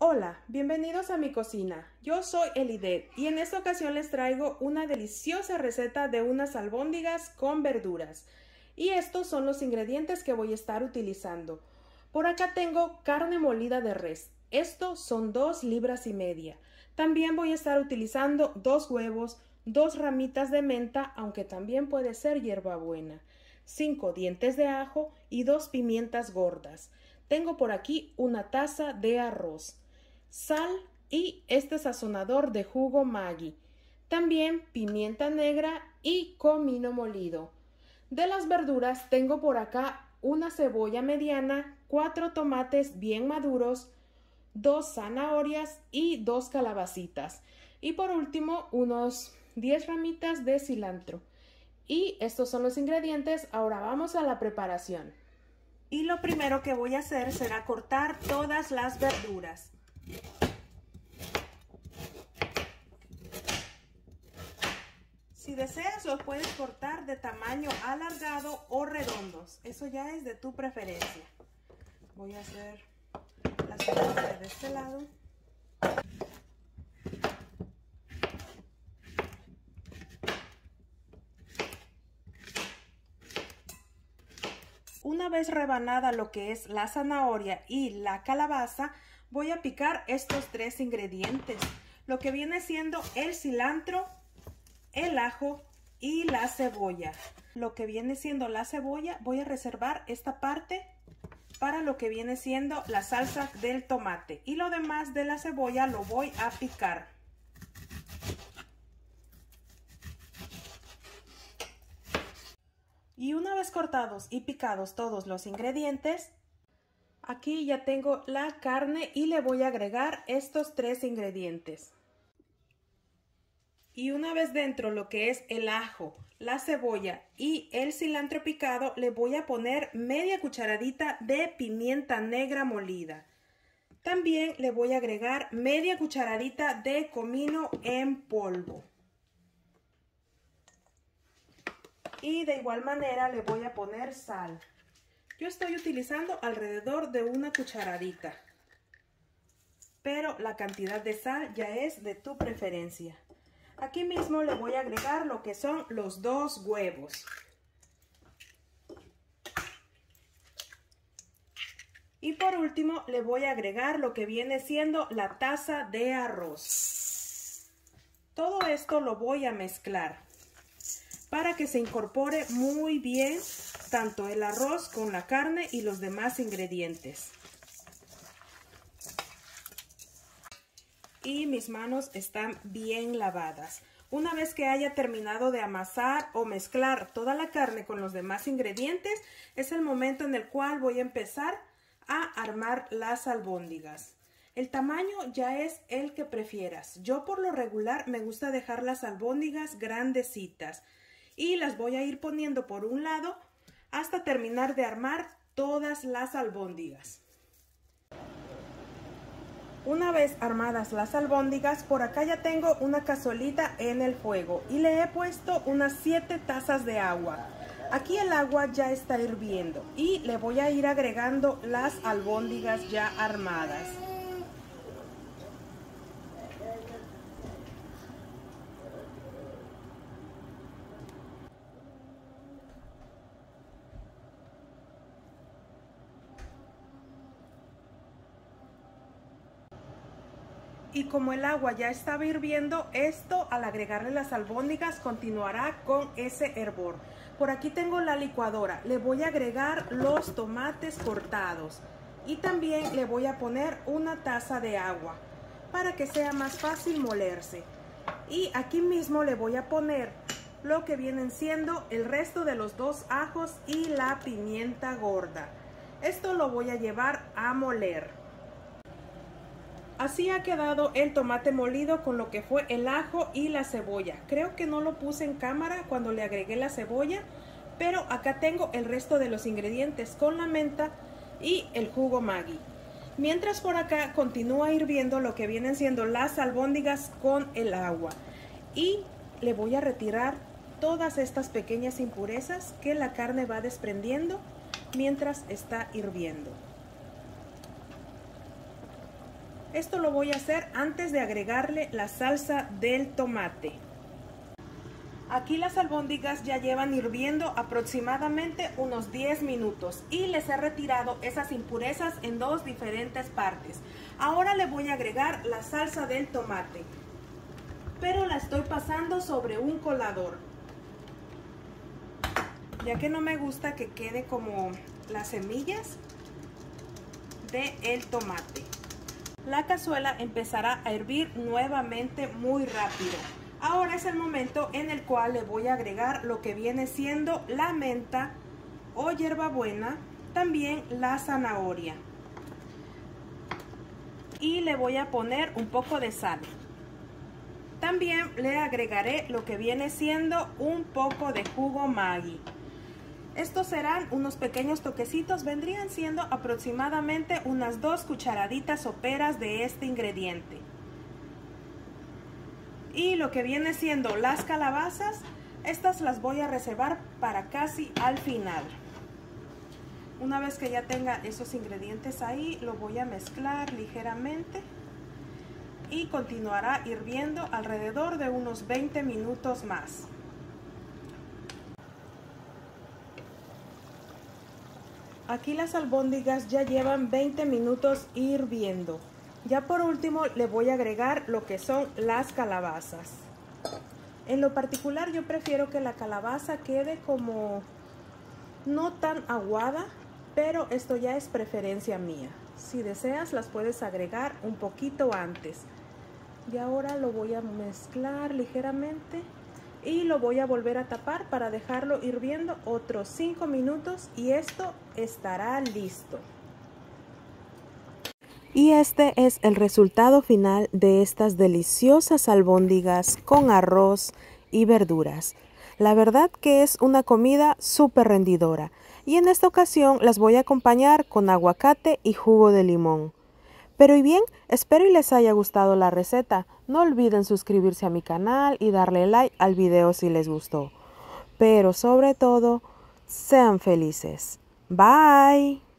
Hola, bienvenidos a mi cocina. Yo soy Elidet y en esta ocasión les traigo una deliciosa receta de unas albóndigas con verduras. Y estos son los ingredientes que voy a estar utilizando. Por acá tengo carne molida de res. Estos son 2,5 libras. También voy a estar utilizando 2 huevos, 2 ramitas de menta, aunque también puede ser hierbabuena, 5 dientes de ajo y 2 pimientas gordas. Tengo por aquí una taza de arroz, sal y este sazonador de jugo Maggi. También pimienta negra y comino molido. De las verduras tengo por acá una cebolla mediana, 4 tomates bien maduros, 2 zanahorias y 2 calabacitas. Y por último unos 10 ramitas de cilantro. Y estos son los ingredientes. Ahora vamos a la preparación. Y lo primero que voy a hacer será cortar todas las verduras. Si deseas, los puedes cortar de tamaño alargado o redondos. Eso ya es de tu preferencia. Voy a hacer la cebolla de este lado. Una vez rebanada lo que es la zanahoria y la calabaza, voy a picar estos 3 ingredientes. Lo que viene siendo el cilantro, el ajo y la cebolla. Lo que viene siendo la cebolla, voy a reservar esta parte para lo que viene siendo la salsa del tomate. Y lo demás de la cebolla lo voy a picar. Y una vez cortados y picados todos los ingredientes, aquí ya tengo la carne y le voy a agregar estos 3 ingredientes. Y una vez dentro lo que es el ajo, la cebolla y el cilantro picado, le voy a poner media cucharadita de pimienta negra molida. También le voy a agregar media cucharadita de comino en polvo. Y de igual manera le voy a poner sal. Yo estoy utilizando alrededor de una cucharadita, pero la cantidad de sal ya es de tu preferencia. Aquí mismo le voy a agregar lo que son los 2 huevos. Y por último le voy a agregar lo que viene siendo la taza de arroz. Todo esto lo voy a mezclar para que se incorpore muy bien tanto el arroz con la carne y los demás ingredientes. Y mis manos están bien lavadas. Una vez que haya terminado de amasar o mezclar toda la carne con los demás ingredientes, es el momento en el cual voy a empezar a armar las albóndigas. El tamaño ya es el que prefieras. Yo por lo regular me gusta dejar las albóndigas grandecitas y las voy a ir poniendo por un lado hasta terminar de armar todas las albóndigas. Una vez armadas las albóndigas, por acá ya tengo una cazuelita en el fuego y le he puesto unas 7 tazas de agua. Aquí el agua ya está hirviendo y le voy a ir agregando las albóndigas ya armadas. Y como el agua ya estaba hirviendo, esto al agregarle las albóndigas continuará con ese hervor. Por aquí tengo la licuadora, le voy a agregar los tomates cortados y también le voy a poner una taza de agua para que sea más fácil molerse. Y aquí mismo le voy a poner lo que vienen siendo el resto de los 2 ajos y la pimienta gorda. Esto lo voy a llevar a moler. Así ha quedado el tomate molido con lo que fue el ajo y la cebolla. Creo que no lo puse en cámara cuando le agregué la cebolla, pero acá tengo el resto de los ingredientes con la menta y el jugo Maggi. Mientras por acá continúa hirviendo lo que vienen siendo las albóndigas con el agua. Y le voy a retirar todas estas pequeñas impurezas que la carne va desprendiendo mientras está hirviendo. Esto lo voy a hacer antes de agregarle la salsa del tomate. Aquí las albóndigas ya llevan hirviendo aproximadamente unos 10 minutos y les he retirado esas impurezas en dos diferentes partes. Ahora le voy a agregar la salsa del tomate, pero la estoy pasando sobre un colador, ya que no me gusta que quede como las semillas del tomate. La cazuela empezará a hervir nuevamente muy rápido. Ahora es el momento en el cual le voy a agregar lo que viene siendo la menta o hierbabuena, también la zanahoria. Y le voy a poner un poco de sal. También le agregaré lo que viene siendo un poco de jugo Maggi. Estos serán unos pequeños toquecitos, vendrían siendo aproximadamente unas 2 cucharaditas soperas de este ingrediente. Y lo que viene siendo las calabazas, estas las voy a reservar para casi al final. Una vez que ya tenga esos ingredientes ahí, lo voy a mezclar ligeramente y continuará hirviendo alrededor de unos 20 minutos más. Aquí las albóndigas ya llevan 20 minutos hirviendo. Ya por último le voy a agregar lo que son las calabazas. En lo particular yo prefiero que la calabaza quede como no tan aguada, pero esto ya es preferencia mía. Si deseas las puedes agregar un poquito antes. Y ahora lo voy a mezclar ligeramente y lo voy a volver a tapar para dejarlo hirviendo otros 5 minutos y esto estará listo. Y este es el resultado final de estas deliciosas albóndigas con arroz y verduras. La verdad que es una comida súper rendidora. Y en esta ocasión las voy a acompañar con aguacate y jugo de limón. Pero y bien, espero y les haya gustado la receta. No olviden suscribirse a mi canal y darle like al video si les gustó. Pero sobre todo, sean felices. Bye.